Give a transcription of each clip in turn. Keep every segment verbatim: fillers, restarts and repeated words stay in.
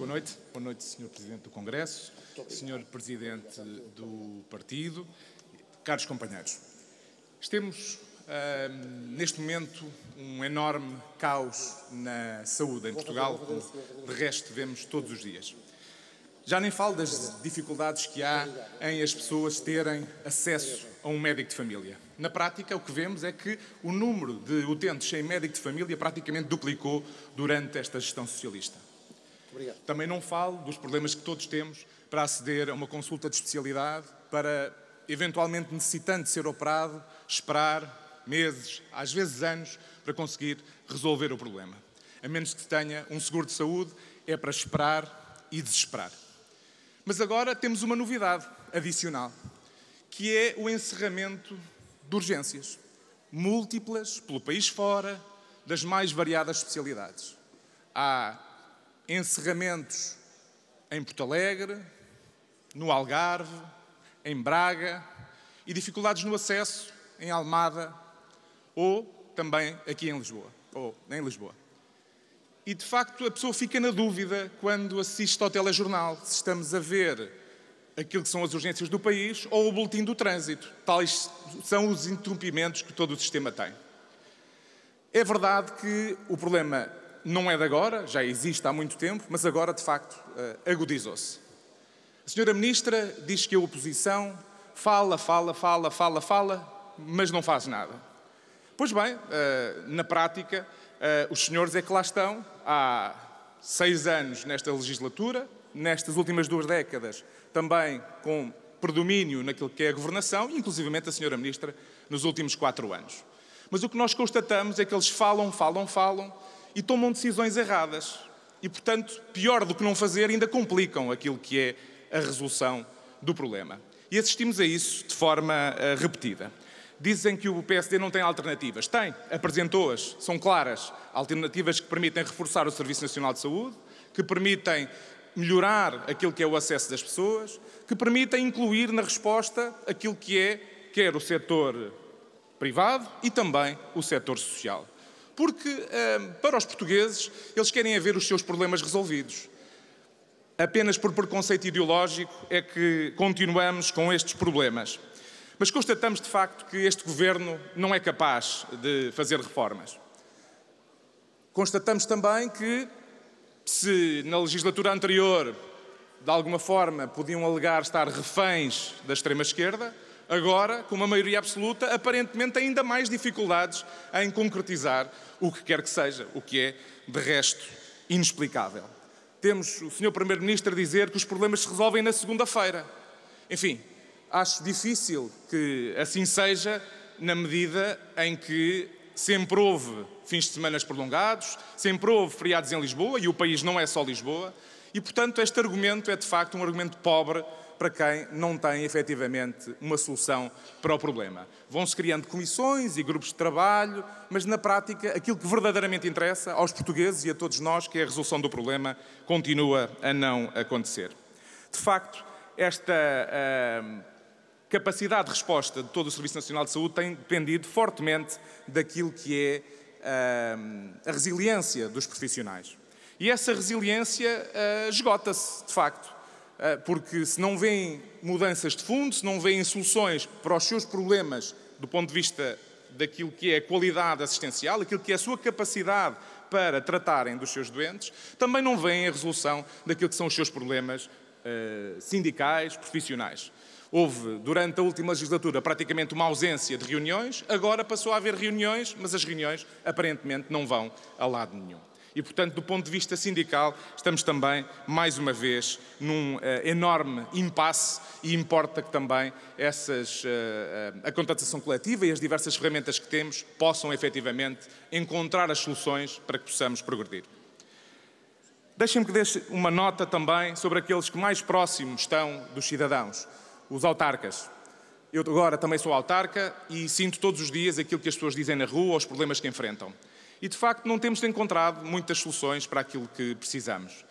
Boa noite. Boa noite, senhor Presidente do Congresso, senhor Presidente do Partido, caros companheiros. Temos, uh, neste momento, um enorme caos na saúde em Portugal, como de resto vemos todos os dias. Já nem falo das dificuldades que há em as pessoas terem acesso a um médico de família. Na prática, o que vemos é que o número de utentes sem médico de família praticamente duplicou durante esta gestão socialista. Obrigado. Também não falo dos problemas que todos temos para aceder a uma consulta de especialidade, para, eventualmente necessitando de ser operado, esperar meses, às vezes anos, para conseguir resolver o problema. A menos que tenha um seguro de saúde, é para esperar e desesperar. Mas agora temos uma novidade adicional, que é o encerramento de urgências, múltiplas, pelo país fora, das mais variadas especialidades. Há encerramentos em Porto Alegre, no Algarve, em Braga e dificuldades no acesso em Almada ou também aqui em Lisboa, ou em Lisboa. E, de facto, a pessoa fica na dúvida quando assiste ao telejornal se estamos a ver aquilo que são as urgências do país ou o boletim do trânsito. Tais são os interrompimentos que todo o sistema tem. É verdade que o problema não é de agora, já existe há muito tempo, mas agora, de facto, agudizou-se. A senhora Ministra diz que a oposição fala, fala, fala, fala, fala, mas não faz nada. Pois bem, na prática, os senhores é que lá estão há seis anos nesta legislatura, nestas últimas duas décadas também com predomínio naquilo que é a governação e, inclusivamente, a senhora Ministra nos últimos quatro anos. Mas o que nós constatamos é que eles falam, falam, falam e tomam decisões erradas. E, portanto, pior do que não fazer, ainda complicam aquilo que é a resolução do problema. E assistimos a isso de forma uh, repetida. Dizem que o P S D não tem alternativas. Tem, apresentou-as, são claras. Alternativas que permitem reforçar o Serviço Nacional de Saúde, que permitem melhorar aquilo que é o acesso das pessoas, que permitem incluir na resposta aquilo que é, quer o setor privado e também o setor social. Porque, para os portugueses, eles querem ver os seus problemas resolvidos. Apenas por preconceito ideológico é que continuamos com estes problemas. Mas constatamos, de facto, que este Governo não é capaz de fazer reformas. Constatamos também que, se na legislatura anterior, de alguma forma, podiam alegar estar reféns da extrema-esquerda, agora, com uma maioria absoluta, aparentemente têm ainda mais dificuldades em concretizar o que quer que seja, o que é, de resto, inexplicável. Temos o senhor Primeiro-Ministro a dizer que os problemas se resolvem na segunda-feira. Enfim, acho difícil que assim seja, na medida em que sempre houve fins de semana prolongados, sempre houve feriados em Lisboa, e o país não é só Lisboa, e, portanto, este argumento é, de facto, um argumento pobre para quem não tem, efetivamente, uma solução para o problema. Vão-se criando comissões e grupos de trabalho, mas, na prática, aquilo que verdadeiramente interessa aos portugueses e a todos nós, que é a resolução do problema, continua a não acontecer. De facto, esta uh, capacidade de resposta de todo o Serviço Nacional de Saúde tem dependido fortemente daquilo que é uh, a resiliência dos profissionais. E essa resiliência uh, esgota-se, de facto. Porque se não vêem mudanças de fundo, se não vêem soluções para os seus problemas do ponto de vista daquilo que é a qualidade assistencial, aquilo que é a sua capacidade para tratarem dos seus doentes, também não vêem a resolução daquilo que são os seus problemas uh, sindicais, profissionais. Houve, durante a última legislatura, praticamente uma ausência de reuniões, agora passou a haver reuniões, mas as reuniões aparentemente não vão a lado nenhum. E, portanto, do ponto de vista sindical, estamos também, mais uma vez, num uh, enorme impasse e importa que também essas, uh, uh, a contratação coletiva e as diversas ferramentas que temos possam, efetivamente, encontrar as soluções para que possamos progredir. Deixem-me que deixe uma nota também sobre aqueles que mais próximos estão dos cidadãos, os autarcas. Eu agora também sou autarca e sinto todos os dias aquilo que as pessoas dizem na rua, os problemas que enfrentam. E, de facto, não temos encontrado muitas soluções para aquilo que precisamos.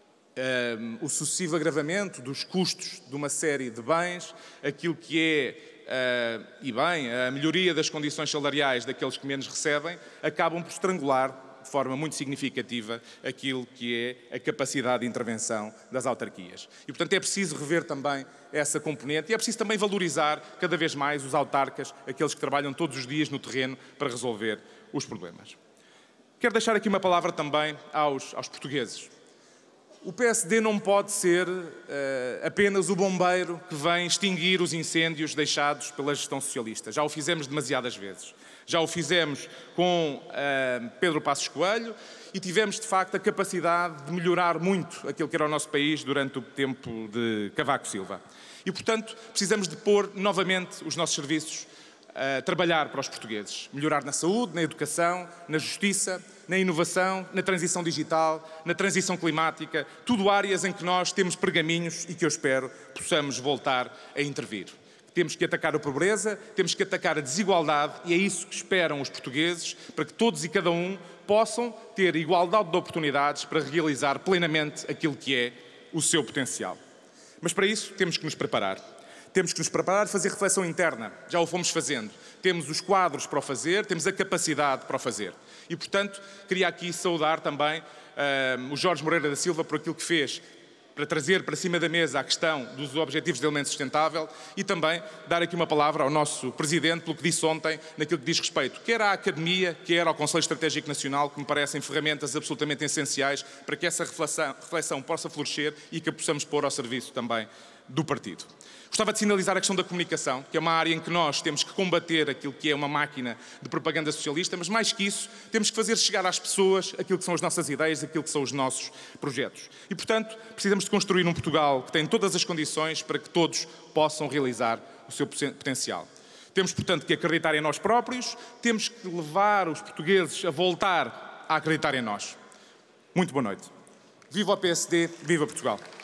Um, o sucessivo agravamento dos custos de uma série de bens, aquilo que é, uh, e bem, a melhoria das condições salariais daqueles que menos recebem, acabam por estrangular de forma muito significativa aquilo que é a capacidade de intervenção das autarquias. E, portanto, é preciso rever também essa componente e é preciso também valorizar cada vez mais os autarcas, aqueles que trabalham todos os dias no terreno para resolver os problemas. Quero deixar aqui uma palavra também aos, aos portugueses. O P S D não pode ser uh, apenas o bombeiro que vem extinguir os incêndios deixados pela gestão socialista. Já o fizemos demasiadas vezes. Já o fizemos com uh, Pedro Passos Coelho e tivemos, de facto, a capacidade de melhorar muito aquilo que era o nosso país durante o tempo de Cavaco Silva. E, portanto, precisamos de pôr novamente os nossos serviços a trabalhar para os portugueses. Melhorar na saúde, na educação, na justiça, na inovação, na transição digital, na transição climática, tudo áreas em que nós temos pergaminhos e que eu espero possamos voltar a intervir. Temos que atacar a pobreza, temos que atacar a desigualdade e é isso que esperam os portugueses para que todos e cada um possam ter igualdade de oportunidades para realizar plenamente aquilo que é o seu potencial. Mas para isso temos que nos preparar. Temos que nos preparar, fazer reflexão interna. Já o fomos fazendo. Temos os quadros para o fazer, temos a capacidade para o fazer. E, portanto, queria aqui saudar também uh, o Jorge Moreira da Silva por aquilo que fez para trazer para cima da mesa a questão dos Objetivos de Desenvolvimento Sustentável e também dar aqui uma palavra ao nosso Presidente pelo que disse ontem naquilo que diz respeito quer à Academia, quer ao Conselho Estratégico Nacional, que me parecem ferramentas absolutamente essenciais para que essa reflexão, reflexão possa florescer e que a possamos pôr ao serviço também do partido. Gostava de sinalizar a questão da comunicação, que é uma área em que nós temos que combater aquilo que é uma máquina de propaganda socialista, mas mais que isso, temos que fazer chegar às pessoas aquilo que são as nossas ideias, aquilo que são os nossos projetos. E, portanto, precisamos de construir um Portugal que tem todas as condições para que todos possam realizar o seu potencial. Temos, portanto, que acreditar em nós próprios, temos que levar os portugueses a voltar a acreditar em nós. Muito boa noite. Viva o P S D, viva Portugal!